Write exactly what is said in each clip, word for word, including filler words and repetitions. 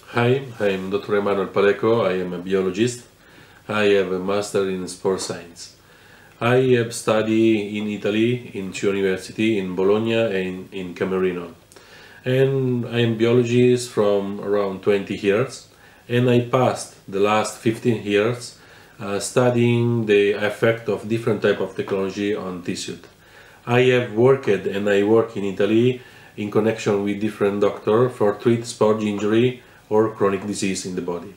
Hi, I'm Doctor Emanuel Paleco. I am a biologist. I have a master in sports science. I have studied in Italy, in two universities, in Bologna and in Camerino. And I am biologist from around twenty years, and I passed the last fifteen years uh, studying the effect of different type of technology on tissue. I have worked and I work in Italy in connection with different doctors for treat sport injury or chronic disease in the body.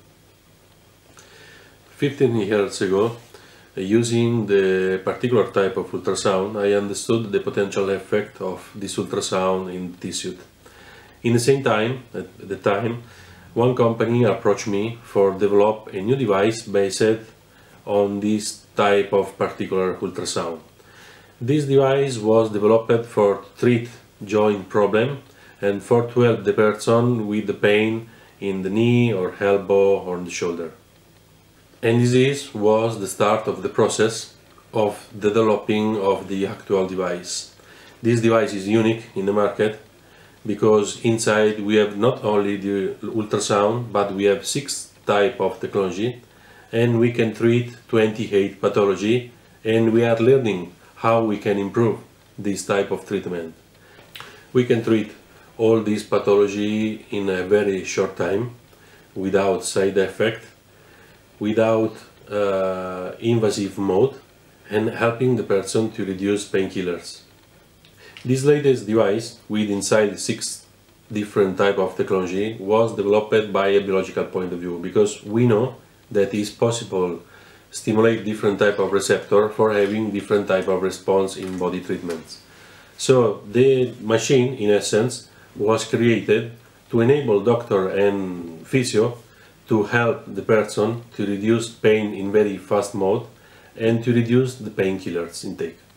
fifteen years ago, using the particular type of ultrasound, I understood the potential effect of this ultrasound in tissue. In the same time, at the time, one company approached me for develop a new device based on this type of particular ultrasound. This device was developed for treat joint problem and for to help the person with the pain in the knee or elbow or the shoulder. And this was the start of the process of developing of the actual device. This device is unique in the market because inside we have not only the ultrasound, but we have six type of technology, and we can treat twenty-eight pathology, and we are learning how we can improve this type of treatment. We can treat all this pathology in a very short time, without side effect, without uh, invasive mode, and helping the person to reduce painkillers. This latest device, with inside six different type of technology, was developed by a biological point of view, because we know that it is possible stimulate different type of receptor for having different type of response in body treatments. So the machine, in essence, was created to enable doctor and physio to help the person to reduce pain in very fast mode and to reduce the painkillers intake.